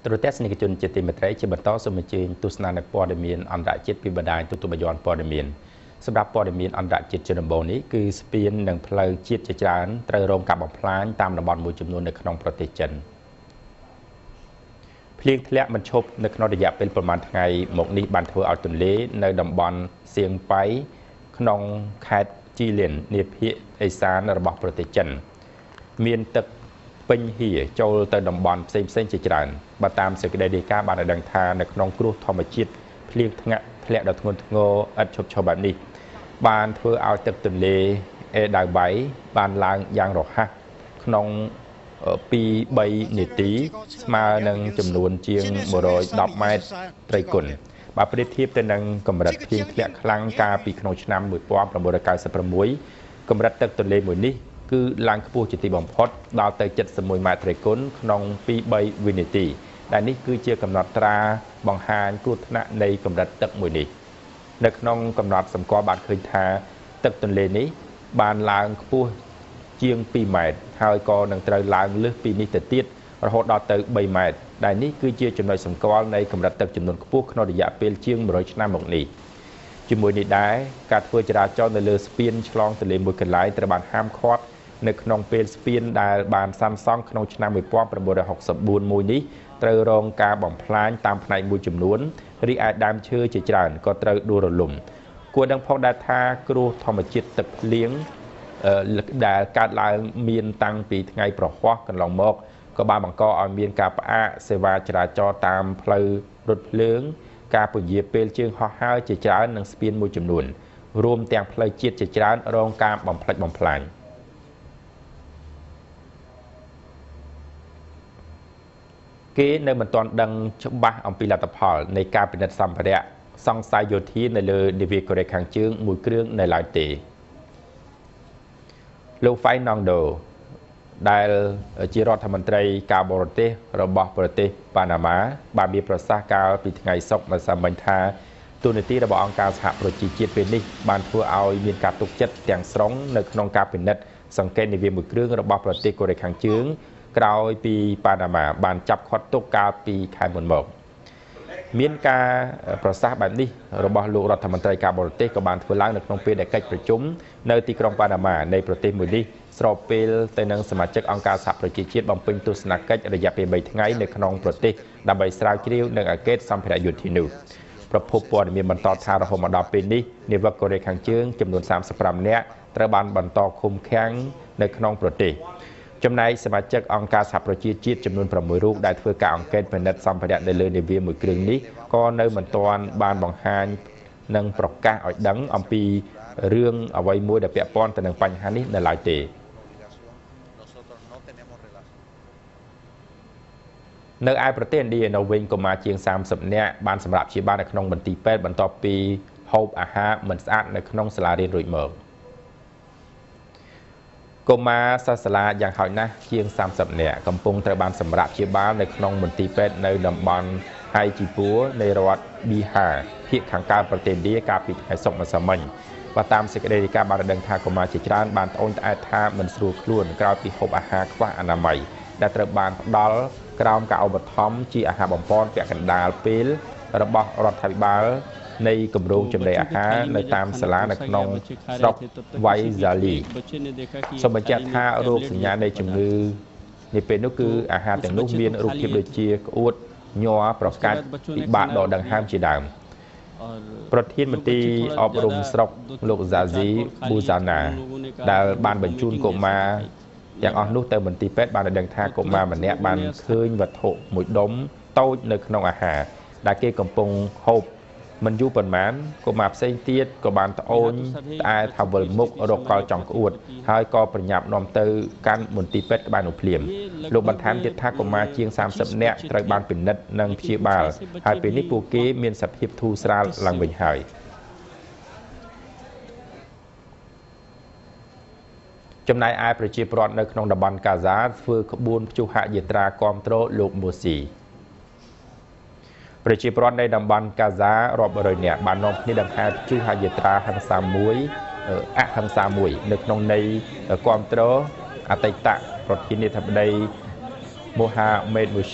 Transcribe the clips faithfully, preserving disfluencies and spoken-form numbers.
ตัวเทศนิกจุนจิตติเมตรัยจะบรรทอสมจีนตุสนาในปอดเมียนอันดับจิตพิบดาตุตุบยอนปอดเมียนสำหรับปอดเมียนอันดับจิตจนบนี้คือสเปียนหนึ่งเพลย์จิตจะจานเตรโรงกับบังพลานตามระบอบมวยจำนวนในขนมโปรตีนเพลียงทะเลมันชบในขนมระยะเป็นประมาณไงหมกนี้บันเทอเอาตุนเล่ในดำบอลเสียงไปขนมแคดจีเลนเนพิไอซานระบอบโปรตีนเมียนตึกเป็นเหี่ยโจลเตอร์ดำบอลเซมเซนจิจรันมาตามสกิดเดกาบานดังทาในนองกรุธรรมจิตเพลียงทงะทะเลดอกงนงอัดชบชแบบนี้บานเพื่อเอาตึกตุนเลเอดายใบบานลางยางหลอกฮักนองปีใบหนีตีมาหนึ่งจำนวนเจียงโมโรยดอกไม้ไตรกุลบาปริเทียบแต่หนึ่งกำรัดเพียงทะเลคลังกาปีขนมชนามมือป้อมประมวลการสัปรมุยกำรัดตึกตุนเลมือนี้คือลางขบูจิตติบอมพอดดาวเตยจัดสมุยมาเทรกุนขนมปีใบวินิตีแต่นี่คือเชื่อกำหนดตราบางฮานกุศลในกำหนดตึกมวยนี้ในขนมกำหนดสำกอบานเคยทาตึกตนเลนี้บานลางขบูเชียงปีใหม่หายกอหนังตราลางเลือกปีนี้แต่ติดระหดดาวเตยใบใหม่แต่นี่คือเชื่อจำนวนสำกอบในกำหนดตึกจำนวนขบูขนมระยะเป็นเชียงบริชนาหมกนี้จมวยนี้ได้การเพื่อจราจรในเรือสเปียนฉลองทะเลมวยกันไหลตระบานห้ามคอดในขนมเป็นสเปียนได้บานซัมซองขนมชนะมวยป้อมประบวหกสบูนมวยนี้เตอรองกาบ่มพลายตามในมวยจำนวนรีไอดามเชื่อจิจรันก็เตอดูรลุ่มกวนดังพอกดาทากรูธรรมจิตตึกเลี้ยงได้การลายเมียนตังปีไงประหวกันลองมอกก็บางบังก็เอาเมียนกาปะเสวาจราจรตามเพลรถเลี้ยงกาปุยเยเปลเชียงห่อห้าจิจรันนังสเปียนมวยจำนวนรวมแต่งเพลจิตจิจรันรองกาบ่มพลายบ่มพลายเกในบรรทอนดังฉบับอัมพิลาตพอลในการเป็นสัมภาระซองไซโยทีในเรือเดวิกเรคังจึงมือเครื่องในหลายเตะลูกไฟนองโดได้จีรอธรรมนตรีกาบรเตระบอบประเทศปานามาบาบีประสาการปีไงศกมาสามัญทาตัวในที่ระบบองค์การสหประชาชาติเป็นนิบานทัวเอามีการตกจัดแต่งสร้างในขนมการเป็นนัดสังเกตในเวียมือเครื่องระบอบประเทศเกรคังจึงกล่าวปีปานามาบานจับคอตตุกาปีขายหมดหมกเมียนกาประสาแบบนี้ระบบลูกรัฐมนตรีกาบรเตกับบานเฟล้างในขนมเปียในกิจประชุมในตีกรองปานามาในประเทศมือนี้สอบเปลแต่นังสมาชิกองค์การสหประชาชาติบำเพ็ญตุสนากิจระยะเป็นใบทั้งไงในขนมประเทศดำใบสลายคิวในอาเกตสัมผัสยุทธินูประพบปอนมีบรรทอทารหมดาเป็นนี้ในวักเรคังเชิงจำนวนสามสิบปรามเนี้ยตระบานบรรทอคุมแข็งในขนมประเทศจำนายสมาชิกองค์การสหประชาชาติจำนวนประมวยรูปได้เพื่อการอังเกตเป็นนัดสัมผัสในเรือในเวียมือเครื่องนี้ก็ในบรรทอนบานบางฮานนังประกาศออกดังอัมพีเรื่องเอาไว้มวยแต่เปียปอนแต่นังปัญหานี้ในหลายเตในไอประเทศดีนอร์เวย์ก็มาเชียงสามสัปเนี้ยบานสำหรับชีบ้านในขนมบันตีเป็ดบรรทอปีโฮปอาฮาเหมือนสะอาดในขนมสลาเรียนรุ่ยเมืองก็มาศาสลาอย่างหอยนะเชียงสามสัปเนี่ยกำปงตระบานสำหรับเชียบ้านในขนมมนตีเป็ดในดำบอลไฮจิปัวในรัฐบีฮาเพียงขังการประเทศดีกาปิดไอศกมาสมัยว่าตามสิกเดริกาบาร์ดังทาก็มาจิตรานบานต้นไอทามันสูคล้วนกล่าวปีหกอาหารว่าอนามัยได้ตระบานดอลกล่าวกับเอาบัตทอมจีอาหารบอมปอนเปียกันดาลเปลระบบรัฐบาลในกลุ่มโรงจำเลยอาหารในตามสลาในขนมดอกไวซาลีสมบัติท่าโรคสัญญาในจมูกในเป็นก็คืออาหารแต่ลูกเมียนรูปเทียบโดยเชียกอุดยัวประกาศปีบาดดอกดังห้ามจีดามประเทศมันตีอบรมสระโลกซาซีบูซานาได้บานบรรจุนกมาอย่างอ่อนนุเตอร์มันตีเป็ดบานดังท่ากมามันเนี้ยบานคืนวัตถุหมุดดมโต้ในขนมอาหารได้เกี่ยกำปงโฮบมันอยู่ประมาณก็มาเส้นเตี้ยก็บานตะโอนตาทำบริมุกรกกอจังอวดให้ก็ประหยัดนอมเตอการหมุนตีเป็ดบานอุเพียมลูกบรรทัดติดท่าก็มาเชียงสามสัปเนะตระบานเป็นนัดนังเชียบาลให้เป็นนิปูกีเมียนสับฮิบทูสราลังเบญหายจำนายไอประชีพรอดในขนมดับบานกาซาฟื้นขบวนจุหะเยตรากอมโตรลูกมูซีประชีพรอดในดับบานกาซารอบบริเนียบานนมนี่ดังหาจุหะเยตราหังสามมวยอะหังสามมวยในขนมในกอมโตรอัตตะประทินิทับใดโมฮาเมดมูชี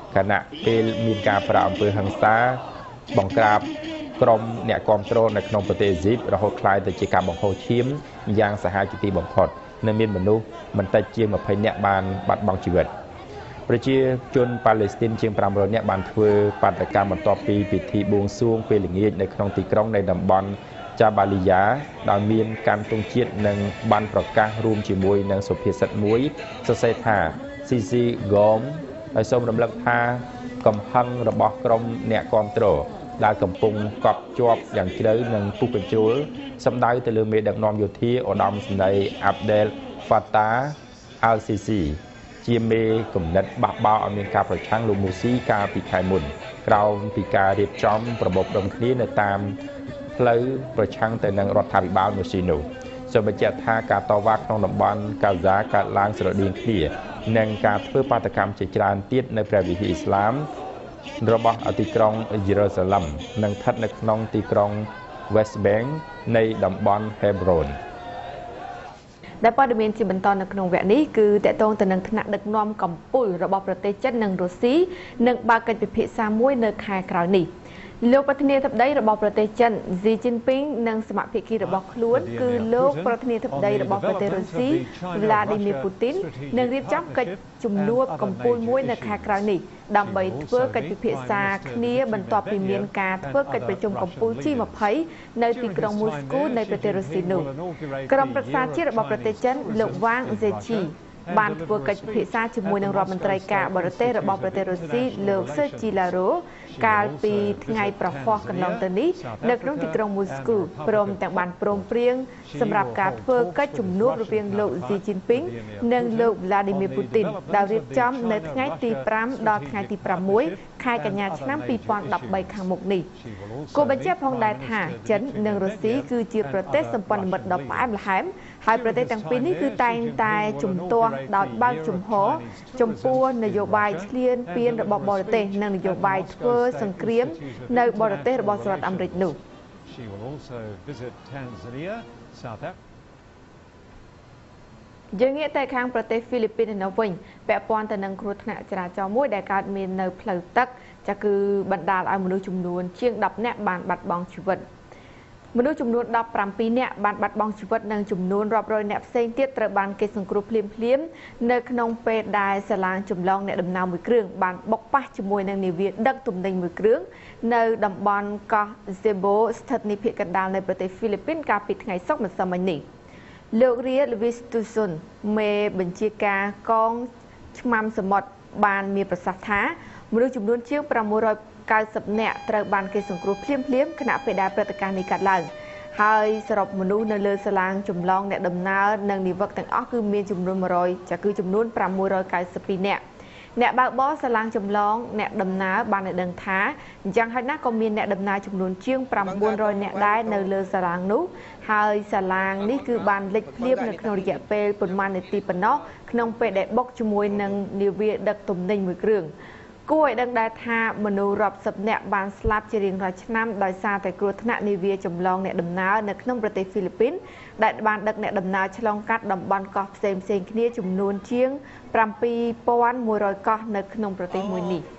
ខណៈពេលមានការប្រាអំពើហិង្សាបង្ក្រាបក្រុមអ្នកគាំទ្រនៅក្នុងប្រទេសអេស៊ីបរហូតក្លាយទៅជាការបង្ហូរឈាមយ៉ាងសាហាវជាទីបំផុតនៅមានមនុស្សមិនតិចជាងยี่สิบនាក់បានបាត់បង់ជីវិតប្រជាជនប៉ាឡេស្ទីនជាងfive hundredនាក់បានធ្វើបាតកម្មបន្ទាប់ពីពិធីបួងសួងពេលល្ងាចនៅក្នុងទីក្រុងនៃតំបន់ចាបាលីយ៉ាដោយមានការទង់ជាតិនិងបានប្រកាសរួមជាមួយនឹងសុភាសិតមួយសរសេរថាស៊ីស៊ីហ្គមហើយសូមរំលឹកថាកំហឹងរបស់ក្រុមអ្នកគាំទ្រដែលកំពុងកប់ជាប់យ៉ាងជ្រៅនឹងពុះកញ្ជូលសម្ដៅទៅលើមេដឹកនាំយោធាឧត្តមសេនីយ៍អាប់ដែលហ្វាតាអាល់ស៊ីស៊ីជាមេគំនិតបះបោរឲ្យមានការប្រឆាំងលោកមូស៊ីកាលពីខែមុនក្រោមពីការរៀបចំរបបរំគ្នានៅតាមផ្លូវប្រឆាំងទៅនឹងរដ្ឋាភិបាលមូស៊ីនោះសូមបញ្ជាក់ថាការតវ៉ាក្នុងតំបន់កាហ្សាកើតឡើងស្រដៀងគ្នានិងការធ្វើបាតកម្មជាច្រើនទៀតនៅព្រះវិហារអ៊ីស្លាមរបស់ទីក្រុងយេរូសាឡឹមនិងស្ថិតនៅក្នុងទីក្រុង West Bank នៃតំបន់ Hebron ដែលព័ត៌មានជាបន្តនៅក្នុងវគ្គនេះគឺតកតងទៅនឹងថ្នាក់ដឹកនាំកម្ពុជារបស់ប្រទេសចិននិងរុស្ស៊ីនឹងបើកកិច្ចពិភាក្សាមួយនៅខែក្រោយនេះលោកប្រធានាធិបតីរបស់ប្រទេសចិន Xi Jinping និងសមាភិកីរបស់ខ្លួនគឺលោកប្រធានាធិបតីរបស់ប្រទេសរុស្ស៊ី Vladimir Putin នឹងរៀបចំកិច្ចជំនួបកំពូលមួយនៅខែក្រោយនេះដើម្បីធ្វើកិច្ចពិភាក្សាគ្នាបន្ទាប់ពីមានការធ្វើកិច្ចប្រជុំកំពូល G twenty នៅទីក្រុងមូស្គូនៃប្រទេសរុស្ស៊ីនោះក្រុមប្រឹក្សាជាតិរបស់ប្រទេសចិនលោកវ៉ាង ហ្សេឈីបានធ្វើកិច្ចពិភាក្សាជាមួយនឹងរដ្ឋមន្ត្រីការបរទេសរបស់ប្រទេសរុស្ស៊ីលោកស៊ឺជីឡារ៉ូកាលពីថ្ងៃប្រហ័សកន្លងទៅនេះនៅក្នុងទីក្រុងមូស្គូព្រមទាំងបានព្រមព្រៀងសម្រាប់ការធ្វើកិច្ចជំនួបរវាងលោក Xi Jinping និងលោក Vladimir Putin ដែលរៀបចំនៅថ្ងៃទីfiveដល់ថ្ងៃទីsixខែកញ្ញាឆ្នាំtwo thousand thirteenខាងមុខនេះគូបញ្ជាក់ផងដែរថាចិននិងរុស្ស៊ីគឺជាប្រទេសសម្ព័ន្ធមិត្តដ៏ផ្អែមល្ហែមហើយប្រទេសទាំងពីរនេះគឺតែងតែជំទាស់ដោយបើកចំហចំពោះនយោបាយឈ្លានពានរបស់បរទេសនិងនយោបាយធ្វើសង្គ្រាមនៅបរទេសរបស់សហរដ្ឋអាមេរិកនោះយើងងាកទៅខាងប្រទេសហ្វីលីពីននៅវិញពាក់ព័ន្ធទៅនឹងគ្រោះថ្នាក់ចរាចរណ៍មួយដែលកើតមាននៅផ្លូវទឹកចាគឺបណ្ដាលឲ្យមនុស្សចំនួនជាងtenនាក់បានបាត់បង់ជីវិតមនុស្សចំនួនseventeenនាក់បានបាត់បង់ជីវិតនិងចំនួនរាប់រយនាក់ផ្សេងទៀតត្រូវបានគេសង្គ្រោះភ្លាមៗនៅក្នុងពេលដែលសាឡាងចម្លងអ្នកដំណើរមួយគ្រឿងបានបុកប៉ះជាមួយនឹងនាវាដឹកទំនិញមួយគ្រឿងនៅតំបន់កោះ Cebu ស្ថិតនៅភាគកណ្ដាលនៃប្រទេសហ្វីលីពីនកាលពីថ្ងៃសុក្រម្សិលមិញនេះលោក Ria Levistuson មេបញ្ជាការកងឆ្មាំសមុទ្របានមានប្រសាសន៍ថាមនុស្សចំនួនជាងsix hundred ninetyនាក់ត្រូវបានគេសង្គ្រោះភ្លាមៗខណៈពេលដែលព្រឹត្តិការណ៍នេះកើតឡើងហើយសរុបមនុស្សនៅលើសាឡាងចម្លងអ្នកដំណើរនិងនាវិកទាំងអស់គឺមានចំនួនone hundredចាគឺចំនួនfive hundred ninety-twoនាក់អ្នកបើកបរសាឡាងចម្លងអ្នកដំណើរបានដឹងថាអញ្ចឹងហើយណាក៏មានអ្នកដំណើរចំនួនជាងnine hundredនាក់ដែរនៅលើសាឡាងនោះហើយសាឡាងនេះគឺបានលិចភ្លាមនៅក្នុងរយៈពេលប្រមាណនាទីប៉ុណ្ណោះក្នុងពេលដែលបុកជាមួយនឹងនាវាដឹកទំនិញមួយគ្រឿងគួរឲ្យដឹងដែរថាមនុស្សរាប់សិបនាក់បានស្លាប់ជារៀងរាល់ឆ្នាំដោយសារតែគ្រោះថ្នាក់នាវាចម្លងអ្នកដំណើរនៅក្នុងប្រទេសហ្វីលីពីនដែលបានដឹកអ្នកដំណើរឆ្លងកាត់តំបន់កោះផ្សេងៗគ្នាចំនួនជាងseven thousand one hundredកោះនៅក្នុងប្រទេសមួយនេះ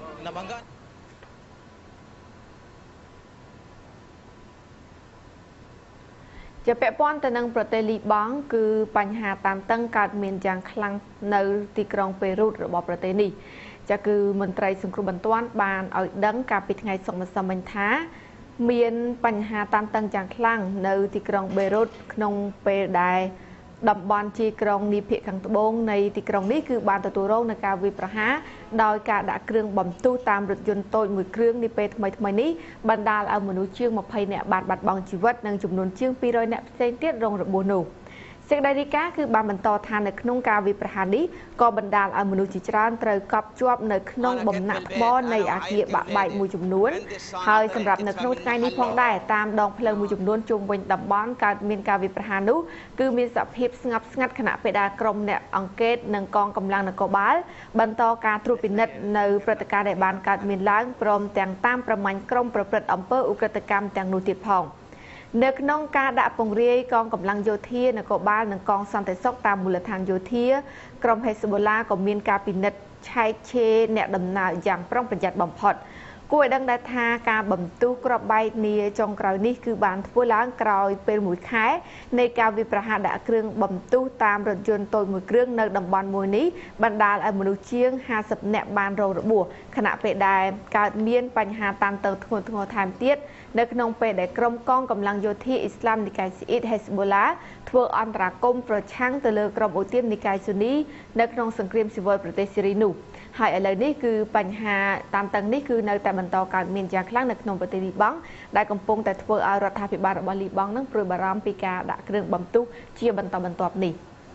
ជាពាក់ព័ន្ធទៅនឹងប្រទេសលីបង់គឺបញ្ហាតានតឹងកើតមានយ៉ាងខ្លាំងនៅទីក្រុងប៉េរូតរបស់ប្រទេសនេះចាគឺមន្ត្រីសង្គ្រោះបន្ទាន់បានឲ្យដឹងកាលពីថ្ងៃសុក្រម្សិលមិញថាមានបញ្ហាតានតឹងយ៉ាងខ្លាំងនៅទីក្រុងបេរូតក្នុងពេលដែលតំបន់ជាក្រុងនីភាគខាងត្បូងនៃទីក្រុងនេះគឺបានទទួលរងនឹងការវាយប្រហារដោយការដាក់គ្រឿងបំទុះតាមរថយន្តតូចមួយគ្រឿងនាពេលថ្មីៗនេះបណ្ដាលឲ្យមនុស្សជាងtwentyនាក់បានបាត់បង់ជីវិតនិងចំនួនជាងtwo hundredនាក់ផ្សេងទៀតរងរបួសនោះសេចក្តីរាយការណ៍គឺបានបន្តថានៅក្នុងការវាយប្រហារនេះក៏បណ្ដាលឲ្យមនុស្សជាច្រើនត្រូវកប់ជាប់នៅក្នុងបំណាក់ថ្មនៃអគារបាក់បែកមួយចំនួនហើយសម្រាប់នៅក្នុងថ្ងៃនេះផងដែរតាមដងផ្លូវមួយចំនួនជុំវិញតំបន់កើតមានការវាយប្រហារនោះគឺមានសភាពស្ងប់ស្ងាត់ខណៈពេលដែលក្រុមអ្នកអង្កេតនិងកងកម្លាំងនគរបាលបន្តការត្រួតពិនិត្យនៅព្រឹត្តិការណ៍ដែលបានកើតមានឡើងព្រមទាំងតាមប្រមាញ់ក្រុមប្រព្រឹត្តអំពើឧក្រិដ្ឋកម្មទាំងនោះទៀតផងនៅក្នុងការដាក់ពង្រាយកងកម្លាំងយោធានគរបាលនិងកងសន្តិសុខតាមមូលដ្ឋានយោធាក្រុមហេសបូឡាក៏មានការពិនិត្យឆែកឆេរអ្នកដំណើរយ៉ាងប្រុងប្រយ័ត្នបំផុតគួរឲ្យដឹងដែរថាការបំទុះក្របបែកនីចុងក្រោយនេះគឺបានធ្វើឡើងក្រោយពេលមួយខែនៃការវាយប្រហារដាក់គ្រឿងបំទុះតាមរថយន្តតូចមួយគ្រឿងនៅតំបន់មួយនេះបណ្ដាលឲ្យមនុស្សជាងห้าสิบនាក់បានរងរបួសខណៈពេលដែលកើតមានបញ្ហាតានតឹងធ្ងន់ធ្ងរថែមទៀតនៅក្នុងពេលដែលក្រុមកងកម្លាំងយោធាអ៊ីស្លាមនិកាយស៊ីអ៊ីត Hezbollah ធ្វើអន្តរាគមន៍ប្រឆាំងទៅលើក្រុមអូទាមនិកាយស៊ូនីនៅក្នុងសង្គ្រាមស៊ីវិលប្រទេសស៊ីរីនោះហើយឥឡូវនេះគឺបញ្ហាតានតឹងនេះគឺនៅតែបន្តកើតមានយ៉ាងខ្លាំងនៅក្នុងប្រទេសលីបង់ដែលកំពុងតែធ្វើឲ្យរដ្ឋាភិបាលរបស់លីបង់នឹងព្រួយបារម្ភពីការដាក់គ្រឿងបំទុះជាបន្តបន្ទាប់នេះ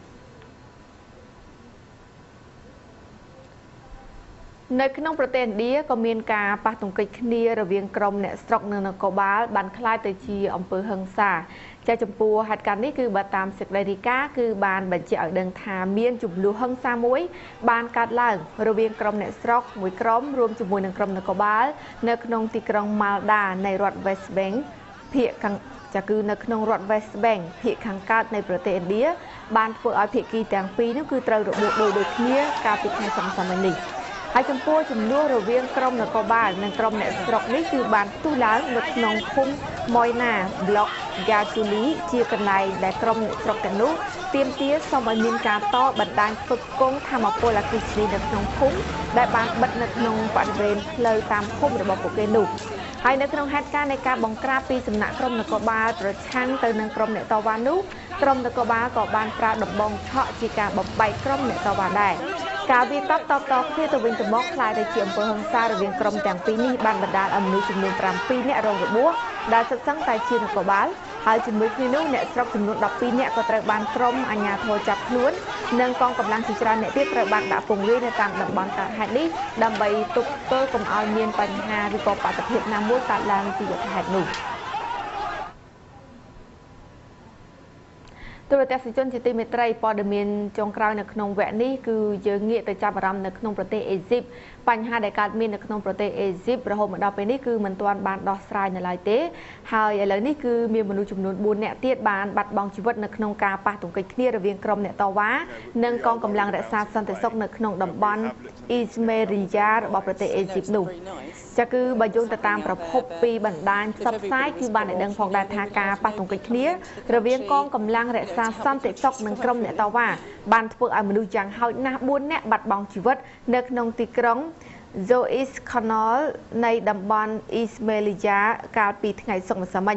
នៅក្នុងប្រទេសឥណ្ឌាក៏មានការប៉ះទង្គិចគ្នារវាងក្រុមអ្នកស្រុកនិងនគរបាលបានក្លាយទៅជាអំពើហិង្សាចាចំពោះហេតុការណ៍នេះគឺបើតាមសេចក្តីរាយការណ៍គឺបានបញ្ជាក់ឲ្យដឹងថាមានចំនួនហិង្សាមួយបានកើតឡើងរវាងក្រុមអ្នកស្រុកមួយក្រុមរួមជាមួយនឹងក្រុមនគរបាលនៅក្នុងទីក្រុង Malda នៃរដ្ឋ West Bengal ភាគខាងចាគឺនៅក្នុងរដ្ឋ West Bengal ភាគខាងកើតនៃប្រទេសឥណ្ឌាបានធ្វើឲ្យភាគីទាំងពីរនោះគឺត្រូវរបួសដូចដូចគ្នាកាលពីថ្ងៃសប្តាហ៍នេះហើយចំពោះចំនួនរវាងក្រុមនគរបាលនិងក្រុមអ្នកស្រុកនេះគឺបានផ្ទុះឡើងនៅក្នុងភូមិ Moina Block Gajuli ជាកន្លែងដែលក្រុមអ្នកស្រុកទាំងនោះទាមទារសូមឲ្យមានការតបណ្ដាញផ្គត់ផ្គង់ថាមពលអគ្គិសនីនៅក្នុងភូមិដែលបានបិទនៅក្នុងបរិវេណផ្លូវតាមភូមិរបស់ពួកគេនោះហើយនៅក្នុងហេតុការណ៍នៃការបង្ក្រាបពីសំណាក់ក្រុមនគរបាលប្រឆាំងទៅនឹងក្រុមអ្នកតវ៉ានោះក្រុមនគរបាលក៏បានប្រើដំបងឆក់ជាការបំបែកក្រុមអ្នកតវ៉ាដែរការវាយតប់តបតគ្នាទៅវិញទៅមកខ្លាយទៅជាអំពើហិង្សារវាងក្រុមទាំងពីរនេះបានបណ្ដាលឲ្យមនុស្សចំនួនប្រាំពីរនាក់រងរបួសដែលសុទ្ធសឹងតែជានគរបាលហើយជាមួយគ្នានោះអ្នកស្រុកចំនួនដប់ពីរនាក់ក៏ត្រូវបានក្រុមអាជ្ញាធរចាប់ខ្លួននិងកងកម្លាំងជាច្រើនអ្នកទៀតត្រូវបានដាក់ពង្រាយនៅតាមតំបន់កើតហេតុនេះដើម្បីទប់ទល់កុំឲ្យមានបញ្ហាឬក៏បាតុភិបណាមួយកើតឡើងពីយថាហេតុនោះទូរទស្សនិកជនជាទីមេត្រីព័ត៌មានចុងក្រោយនៅក្នុងវគ្គនេះគឺយើងងាកទៅចាប់អារម្មណ៍នៅក្នុងប្រទេសអេស៊ីបបញ្ហាដែលកើតមាននៅក្នុងប្រទេសអេស៊ីបរហូតមកដល់ពេលនេះគឺមិនទាន់បានដោះស្រាយនៅឡើយទេហើយឥឡូវនេះគឺមានមនុស្សចំនួនបួននាក់ទៀតបានបាត់បង់ជីវិតនៅក្នុងការប៉ះទង្គិចគ្នារវាងក្រុមអ្នកតវ៉ានិងកងកម្លាំងរក្សាសន្តិសុខនៅក្នុងតំបន់អ៊ីស្មេរីយ៉ារបស់ប្រទេសអេស៊ីបនោះចាគឺបើយោងទៅតាមប្រភពពីបណ្ដាញផ្សព្វផ្សាយគឺបានឲ្យដឹងផងដែរថាការប៉ះទង្គិចគ្នារវាងកងកម្លាំងរក្សាសន្តិសុខនិងក្រុមអ្នកតវ៉ាបានធ្វើឲ្យមនុស្សយ៉ាងហោចណាស់បួននាក់បាត់បង់ជីវិតនៅក្នុងទីក្រុង Zois Canal នៃតំបន់ Ismailia កាលពីថ្ងៃសុក្រម្សិលមិញ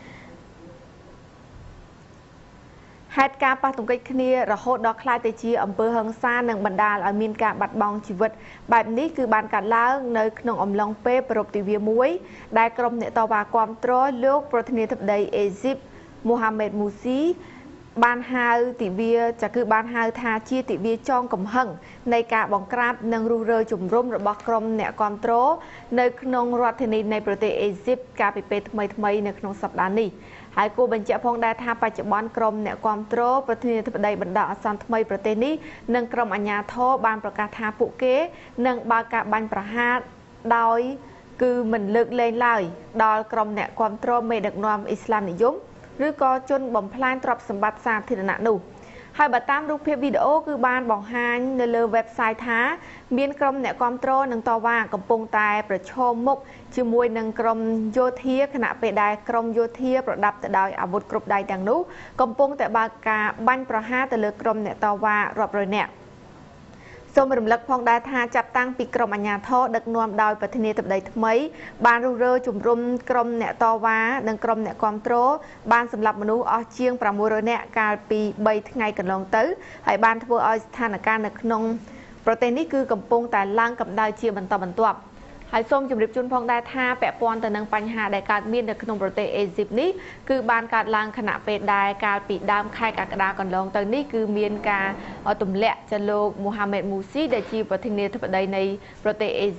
ហេតុការណ៍ប៉ះទង្គិចគ្នារហូតដល់ខ្លាយទៅជាអំពើហិង្សានិងបណ្ដាលឲ្យមានការបាត់បង់ជីវិតបែបនេះគឺបានកើតឡើងនៅក្នុងអំឡុងពេលប្រពៃទិវាមួយដែលក្រុមអ្នកតវ៉ាគាំទ្រលោកប្រធានាធិបតីអេស៊ីប Mohamed Morsi បានហៅទិវាចាគឺបានហៅថាជាទិវាចងកំហឹងនៃការបង្ក្រាបនិងរុះរើជំរំរបស់ក្រុមអ្នកគាំទ្រនៅក្នុងរដ្ឋធានីនៃប្រទេសអេស៊ីបកាលពីពេលថ្មីថ្មីនៅក្នុងសប្តាហ៍នេះហើយគួរបញ្ជាក់ផងដែរថាបច្ចុប្បន្នក្រុមអ្នកគាំទ្រប្រធានាធិបតីបណ្ដោះអាសន្នថ្មីប្រទេសនេះនិងក្រុមអាជ្ញាធរបានប្រកាសថាពួកគេនឹងបើកការបាញ់ប្រហារដោយគឺមិនលើកលែងឡើយដល់ក្រុមអ្នកគាំទ្រមេដឹកនាំអ៊ីស្លាមនិយមឬក៏ជនបំផ្លាញទ្រព្យសម្បត្តិសាធារណៈនោះហើយបើតាមរូបភាពវីដេអូគឺបានបង្ហាញនៅលើ website ថាមានក្រុមអ្នកគាំទ្រនិងតវ៉ាកំពុងតែប្រឈមមុខជាមួយនឹងក្រុមយោធាខណៈពេលដែលក្រុមយោធាប្រដាប់ទៅដោយអាវុធគ្រប់ដៃទាំងនោះកំពុងតែបើកការបាញ់ប្រហារទៅលើក្រុមអ្នកតវ៉ារាប់រយនាក់សូមរំលឹកផងដែរថាចាប់តាំងពីក្រុមអាជ្ញាធរដឹកនាំដោយប្រធានាធិបតីថ្មីបានរុះរើជំរុំក្រុមអ្នកតវ៉ានិងក្រុមអ្នកគាំទ្របានសម្លាប់មនុស្សអស់ជាងប្រាំមួយរយនាក់កាលពីបីថ្ងៃកន្លងទៅហើយបានធ្វើឲ្យស្ថានភាពនៅក្នុងប្រទេសនេះគឺកំពុងតែឡើងកម្ដៅជាបន្តបន្ទាប់ហើយសូមជម្រាបជូនផងដែរថាពាក់ព័ន្ធទៅនឹងបញ្ហាដែលកើតមាននៅក្នុងប្រទេសអេស៊ីបនេះគឺបានកើតឡើងខណៈពេលដែលកាលពីដើមខែកក្កដាកន្លងទៅនេះគឺមានការទម្លាក់ចលោក Mohamed Morsi ដែលជាប្រធានាធិបតីនៃប្រទេសអេស៊ីប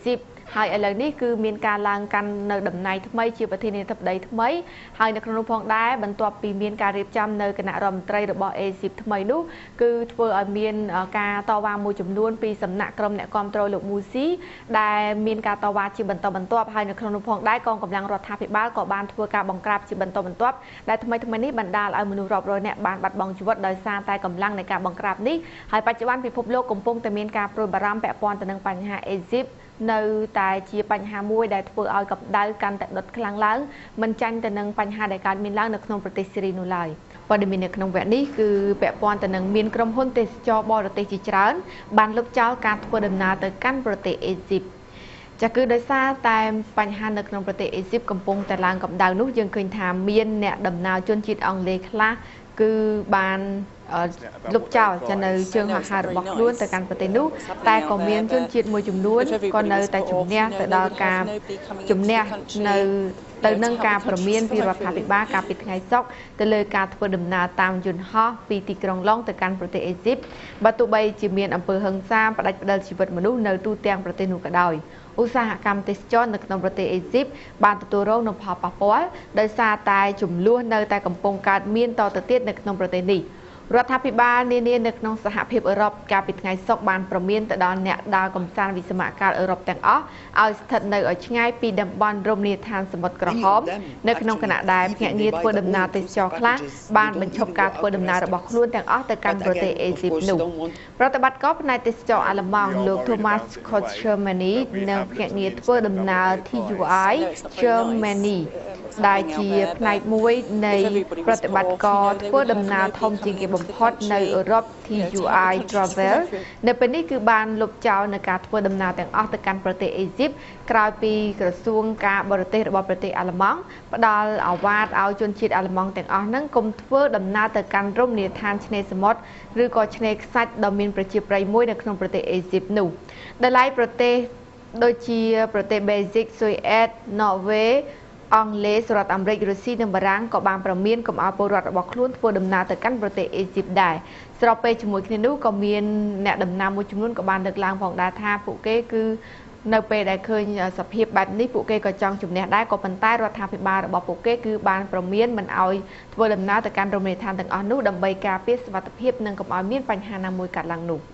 ហើយឥឡូវនេះគឺមានការឡើងកាន់នៅដំណ័យថ្មីជាប្រធានាធិបតីថ្មីហើយនៅក្នុងនោះផងដែរបន្ទាប់ពីមានការរៀបចំនៅគណៈរដ្ឋមន្ត្រីរបស់អេស៊ីបថ្មីនោះគឺធ្វើឲ្យមានការតវ៉ាមួយចំនួនពីសំណាក់ក្រុមអ្នកគ្រប់គ្រងលោកមូស៊ីដែលមានការតវ៉ាជាបន្តបន្ទាប់ហើយនៅក្នុងនោះផងដែរកងកម្លាំងរដ្ឋាភិបាលក៏បានធ្វើការបង្ក្រាបជាបន្តបន្ទាប់ដែលថ្មីថ្មីនេះបណ្ដាលឲ្យមនុស្សរាប់រយនាក់បានបាត់បង់ជីវិតដោយសារតែកម្លាំងនៃការបង្ក្រាបនេះហើយបច្ចុប្បន្នពិភពលោកកំពុងតែមានការព្រួយបារម្ភពាក់ព័ន្ធទៅនឹងបញ្ហាអេស៊ីបនៅតែជាបញ្ហាមួយដែលធ្វើឲ្យកម្ដៅកាន់តែដុតខ្លាំងឡើងមិនចាញ់ទៅនឹងបញ្ហាដែលកើតមានឡើងនៅក្នុងប្រទេសស៊េរីនោះឡើយព័ត៌មាននៅក្នុងវគ្គនេះគឺពាក់ព័ន្ធទៅនឹងមានក្រុមហ៊ុនទេសចរបរទេសជាច្រើនបានលុបចោលការធ្វើដំណើរទៅកាន់ប្រទេសអេស៊ីបចាគឺដោយសារតែបញ្ហានៅក្នុងប្រទេសអេស៊ីបកំពុងតែឡើងកម្ដៅនោះយើងឃើញថាមានអ្នកដំណើរជនជាតិអង់គ្លេសខ្លះគឺបានលុបចោលចានៅជើងហោះហើររបស់ខ្លួនទៅកាន់ប្រទេសនោះតែក៏មានជនជាតិមួយចំនួនក៏នៅតែជំនះទៅដល់ការជំនះនៅទៅនឹងការប្រមានពីរដ្ឋាភិបាលកាលពីថ្ងៃសុក្រទៅលើការធ្វើដំណើរតាមយន្តហោះពីទីក្រុងឡុងទៅកាន់ប្រទេសអេស៊ីបបើទោះបីជាមានអំពើហិង្សាផ្ដាច់ផ្ដាល់ជីវិតមនុស្សនៅទូទាំងប្រទេសនោះក៏ដោយឧស្សាហកម្មទេសចរនៅក្នុងប្រទេសអេស៊ីបបានទទួលរងនូវផលប៉ះពាល់ដោយសារតែចំនួននៅតែកំពុងកើតមានតទៅទៀតនៅក្នុងប្រទេសនេះរដ្ឋាភិបាលនានានៅក្នុងសហភាពអឺរ៉ុបកាលពីថ្ងៃសុក្របានប្រមានទៅដល់អ្នកដើរកម្សាន្តវិស្សមកាលអឺរ៉ុបទាំងអស់ឲ្យស្ថិតនៅឲ្យឆ្ងាយពីតំបន់រមណីយដ្ឋានសមុទ្រក្រហមនៅក្នុងគណៈដែលភ្នាក់ងារធ្វើដំណើរទេសចរខ្លះបានបញ្ឈប់ការធ្វើដំណើររបស់ខ្លួនទាំងអស់ទៅកាន់ប្រទេសអេស៊ីបនោះប្រតិបត្តិការផ្នែកទេសចរអាល្លឺម៉ង់លោក Thomas Koch Germany និងភ្នាក់ងារធ្វើដំណើរ T U I Germany ដែលជាផ្នែកមួយនៃប្រតិបត្តិការធ្វើដំណើរធំជាងគេបំផុតនៅអឺរ៉ុប T U I Travel នៅពេលនេះគឺបានលុបចោលនៅការធ្វើដំណើរទាំងអស់ទៅកាន់ប្រទេសអេស៊ីបក្រោយពីក្រសួងការបរទេសរបស់ប្រទេសអាល្លឺម៉ង់ផ្ដល់ឱវាទឲ្យជនជាតិអាល្លឺម៉ង់ទាំងអស់ហ្នឹងកុំធ្វើដំណើរទៅកាន់រមណីយដ្ឋានឆ្នេរសមុទ្រឬក៏ឆ្នេរខ្សាច់ដ៏មានប្រជាប្រិយមួយនៅក្នុងប្រទេសអេស៊ីបនោះដែលឡែកប្រទេសដូចជាប្រទេសបេហ្ស៊ិកស៊ុយអែតណ័រវេអង់គ្លេសសហរដ្ឋអាមេរិករុស្ស៊ីនិងបារាំងក៏បានប្រមានកុំឲ្យពលរដ្ឋរបស់ខ្លួនធ្វើដំណើរទៅកាន់ប្រទេសអេស៊ីបដែរស្របពេលជាមួយគ្នានោះក៏មានអ្នកដំណើរមួយចំនួនក៏បានលើកឡើងផងដែរថាពួកគេគឺនៅពេលដែលឃើញសភាពបែបនេះពួកគេក៏ចង់ជំនះដែរក៏ប៉ុន្តែរដ្ឋាភិបាលរបស់ពួកគេគឺបានប្រមានមិនឲ្យធ្វើដំណើរទៅកាន់រមណីយដ្ឋានទាំងអស់នោះដើម្បីការពារសុវត្ថិភាពនិងកុំឲ្យមានបញ្ហាណាមួយកើតឡើងនោះ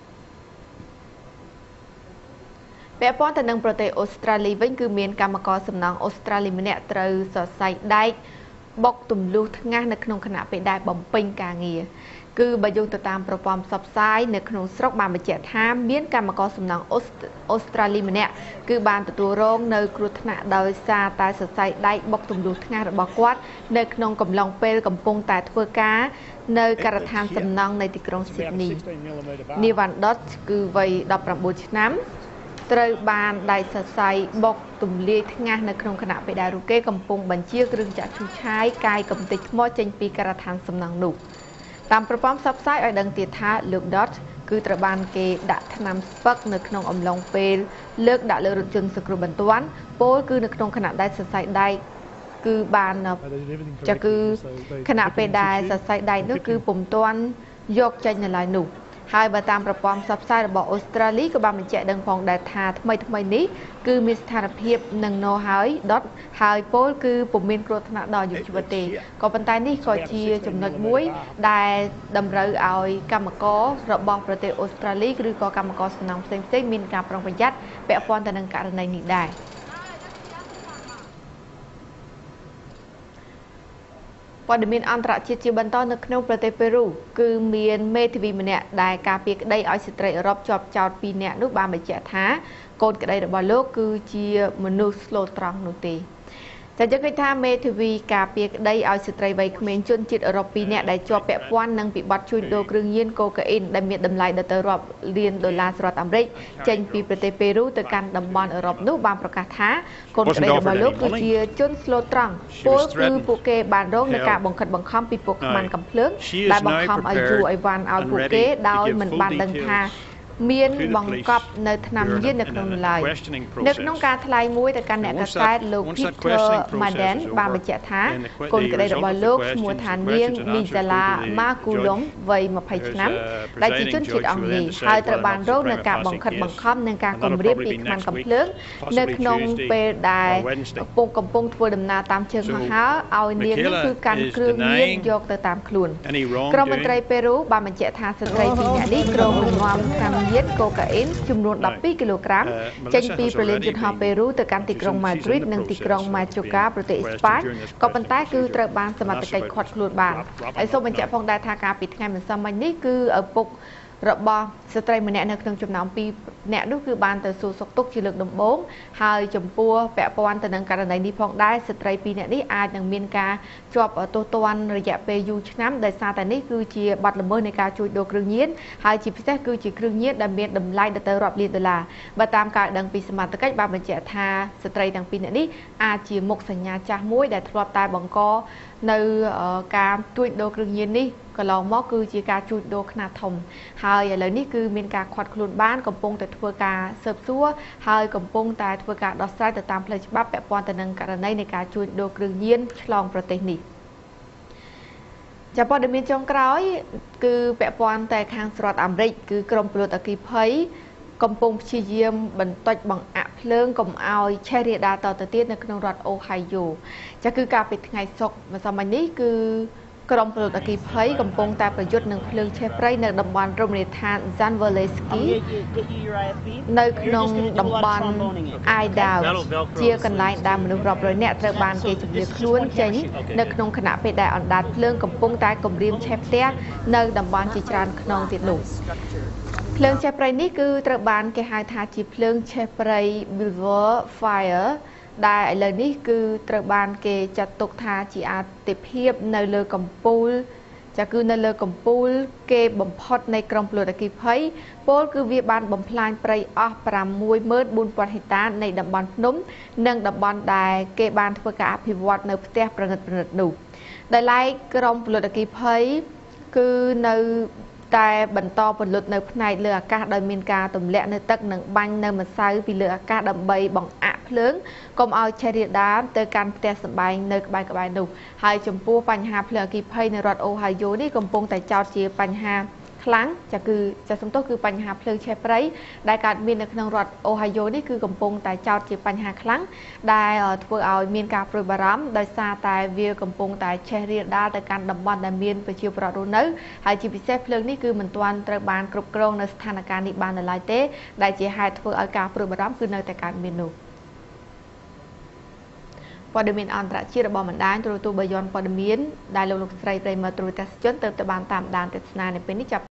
ពាក់ព័ន្ធទៅនឹងប្រទេសអូស្ត្រាលីវិញគឺមានកម្មករសំណង់អូស្ត្រាលីម្នាក់ត្រូវសរសៃដែកបុកទម្លុះថ្ងាសនៅក្នុងគណៈពេលដែលបំពេញការងារគឺបើយោងទៅតាមប្រព័ន្ធផ្សព្វផ្សាយនៅក្នុងស្រុកបានបញ្ជាក់ថាមានកម្មករសំណង់អូស្ត្រាលីម្នាក់គឺបានទទួលរងនៅគ្រោះថ្នាក់ដោយសារតែសរសៃដែកបុកទម្លុះថ្ងាសរបស់គាត់នៅក្នុងកំឡុងពេលកំពុងតែធ្វើការនៅការដ្ឋានសំណង់នៅទីក្រុងស៊ីដនីនីវ៉ាន់ដុតគឺវ័យដប់ប្រាំបួនឆ្នាំត្រូវបានដៃសរសៃបុកទម្លាយថ្ងាសនៅក្នុងគណៈពេលដែលរូគេកំពុងបញ្ជាគ្រឿងចាក់ឈូសឆាយកាយកំទេចថ្មចេញពីការដ្ឋានសំណង់នោះតាមប្រព័ន្ធផ្សព្វផ្សាយឲ្យដឹងទៀតថាលោក Dot គឺត្រូវបានគេដាក់ថ្នាំស្ពឹកនៅក្នុងអំឡុងពេលលើកដាក់លើរថយន្តសង្គ្រោះបន្ទាន់ពលគឺនៅក្នុងគណៈដែលសរសៃដែកគឺបានចាគឺគណៈពេលដែលសរសៃដែកនោះគឺពុំទាន់យកចេញនៅឡើយនោះហើយបើតាមប្រព័ន្ធផ្សព្វផ្សាយរបស់អូស្ត្រាលីក៏បានបញ្ជាក់ដឹងផងដែរថាថ្មីថ្មីនេះគឺមានស្ថានភាពនឹងណូហើយដុតហើយពលគឺពុំមានគ្រោះថ្នាក់ដល់ជីវិតទេក៏ប៉ុន្តែនេះក៏ជាចំណុចមួយដែលតម្រូវឲ្យកម្មកររបស់ប្រទេសអូស្ត្រាលីឬក៏កម្មករសំណង់ផ្សេងផ្សេងមានការប្រុងប្រយ័ត្នពាក់ព័ន្ធទៅនឹងករណីនេះដែរព័ត៌មានអន្តរជាតិជាបន្តនៅក្នុងប្រទេសប៉េរូគឺមានមេធាវីម្នាក់ដែលការពារក្តីឲ្យស្ត្រីអឺរ៉ុបជាប់ចោទពីរនាក់នោះបានបញ្ជាក់ថាកូនក្តីរបស់លោកគឺជាមនុស្សស្លូតត្រង់នោះទេតែយើងឃើញថាមេធាវីការពារក្តីឲ្យស្ត្រីវ័យក្មេងជនជាតិអឺរ៉ុបពីរនាក់ដែលជាប់ពាក់ព័ន្ធនឹងពីបទជួញដូរគ្រឿងញៀនកូកាអ៊ីនដែលមានតម្លៃដល់ទៅរាប់លានដុល្លារសហរដ្ឋអាមេរិកចេញពីប្រទេសប៉េរូទៅកាន់តំបន់អឺរ៉ុបនោះបានប្រកាសថាកូនក្តីរបស់លោកគឺជាជនស្លូតត្រង់ពលគឺពួកគេបានរងនឹងការបង្ខិតបង្ខំពីពួកខ្មាំងកំភ្លើងដែលបង្ខំឲ្យយួរអីវ៉ាន់ឲ្យពួកគេដោយមិនបានដឹងថាមានបង្កប់នៅឆ្នាំយឺននៅក្នុងឡើយនៅក្នុងការថ្លែងមួយទៅកាន់អ្នកកសែតលោក Peter Madden បានបញ្ជាក់ថាកូនក្តីរបស់លោកឈ្មោះថានាង Mizala Makulum វ័យยี่สิบឆ្នាំដែលជាជនជាតិអង់គ្លេសហើយត្រូវបានរងនៅការបង្ខិតបង្ខំនិងការគំរាមពីខ្មាំងកំភ្លើងនៅក្នុងពេលដែលកំពុងកំពុងធ្វើដំណើរតាមជើងហោះហើរឲ្យនាងនេះគឺកាន់គ្រឿងញៀនយកទៅតាមខ្លួនក្រុមមន្ត្រីប៉េរូបានបញ្ជាក់ថាស្ត្រីពីរនាក់នេះក្រុមរំងាំកម្មញៀនកូកាអ៊ីនចំនួនដប់ពីរគីឡូក្រាមចេញពីប្រលានយន្តហោះប៉េរូទៅកាន់ទីក្រុងម៉ាឌ្រីតនិងទីក្រុងម៉ាជូកាប្រទេសអេស្ប៉ាញក៏ប៉ុន្តែគឺត្រូវបានសមត្ថកិច្ចឃាត់ខ្លួនបានហើយសូមបញ្ជាក់ផងដែរថាការពីថ្ងៃម្សិលមិញនេះគឺឪពុករបស់ស្ត្រីម្នាក់នៅក្នុងចំណោមពីរអ្នកនោះគឺបានទៅសួរសុខទុក្ខជាលើកដំបូងហើយចំពោះពាក់ព័ន្ធទៅនឹងករណីនេះផងដែរស្ត្រីពីរអ្នកនេះអាចនឹងមានការជាប់ទោសទណ្ឌរយៈពេលយូរឆ្នាំដោយសារតែនេះគឺជាបទល្មើសនៃការជួញដូរគ្រឿងញៀនហើយជាពិសេសគឺជាគ្រឿងញៀនដែលមានតម្លៃដល់ទៅរាប់លានដុល្លារបើតាមការដឹងពីសមត្ថកិច្ចបានបញ្ជាក់ថាស្ត្រីទាំងពីរអ្នកនេះអាចជាមុខសញ្ញាចាស់មួយដែលធ្លាប់តែបង្កនៅការជួញដូរគ្រឿងញៀននេះកន្លងមកគឺជាការជួញដូរខ្នាតធំហើយឥឡូវនេះគឺមានការឃាត់ខ្លួនបានកំពុងតែធ្វើការស៊ើបសួរហើយកំពុងតែធ្វើការដោះស្រាយទៅតាមផ្លូវច្បាប់ពាក់ព័ន្ធទៅនឹងករណីនៃការជួញដូរគ្រឿងញៀនឆ្លងប្រទេសនេះចាប់ព័ត៌មានចុងក្រោយគឺពាក់ព័ន្ធតែខាងសហរដ្ឋអាមេរិកគឺក្រមពលរដ្ឋអគ្គិភ័យកំពុងព្យាយាមបន្តិចបង្អាក់ភ្លើងកុំឲ្យឆេះរាលដាលតទៅទៀតនៅក្នុងរដ្ឋអូហាយ៉ូចាគឺការពីថ្ងៃសុក្រម្សិលមិញនេះគឺក្រុមពលរដ្ឋអគ្គិភ័យកំពុងតែប្រយុទ្ធនឹងភ្លើងឆេះព្រៃនៅតំបន់រមណីយដ្ឋាន Zanvalesky នៅក្នុងតំបន់ Idaho ជាកន្លែងដែលមនុស្សរាប់រយនាក់ត្រូវបានគេជម្លៀសខ្លួនចេញនៅក្នុងគណៈពេលដែលអណ្ដាតភ្លើងកំពុងតែគំរាមឆេះផ្ទះនៅតំបន់ជាច្រើនខ្នងទៀតនោះភ្លើងឆេះព្រៃនេះគឺត្រូវបានគេហៅថាជាភ្លើងឆេះព្រៃ Beaver Fireដែលឥឡូវនេះគឺត្រូវបានគេចាត់ទុកថាជាអាទិភាពនៅលើកម្ពុជាចាគឺនៅលើកម្ពុជាគេបំផុតនៃក្រុមពលរដ្ឋអគ្គិភ័យពលគឺវាបានបំផ្លាញព្រៃអស់ប្រាំមួយម៉ឺនបួនពាន់ហិកតានៃតំបន់ភ្នំនិងតំបន់ដែលគេបានធ្វើការអភិវឌ្ឍនៅផ្ទះប្រណិតប្រណិតនោះដែលឡែកក្រុមពលរដ្ឋអគ្គិភ័យគឺនៅតែបន្តពលិតនៅផ្នែកលើអាកាសដោយមានការទម្លាក់នៅទឹកនិងបាញ់នៅម្សៅពីលើអាកាសដើម្បីបង្អាក់ភ្លើងកុំឲ្យឆេះរាលដាលទៅកាន់ផ្ទះសម្បែងនៅក្បែរក្បែរនោះហើយចំពោះបញ្ហាភ្លើងអគ្គិភ័យនៅរដ្ឋអូហាយ៉ូនេះកំពុងតែចោទជាបញ្ហាខ្លាំងចាគឺចាសំទោសគឺបញ្ហាភ្លើងឆេះព្រៃដែលកើតមាននៅក្នុងរដ្ឋអូហាយ៉ូនេះគឺកំពុងតែចោទជាបញ្ហាខ្លាំងដែលធ្វើឲ្យមានការព្រួយបារម្ភដោយសារតែវាកំពុងតែឆេះរាលដាលទៅកាន់តំបន់ដែលមានប្រជាពលរដ្ឋរស់នៅហើយជាពិសេសភ្លើងនេះគឺមិនទាន់ត្រូវបានគ្រប់គ្រងនៅស្ថានភាពនេះបាននៅឡើយទេដែលជាហេតុធ្វើឲ្យការព្រួយបារម្ភគឺនៅតែកើតមាននោះព័ត៌មានអន្តរជាតិរបស់បណ្ដាញទូរទស្សន៍បាយ័នព័ត៌មានដែលលោកលោកស្រីប្រិមត្តទូរទស្សនិកជនទើបតែបានតាមដានទស្សនានៅពេលនេះចាប់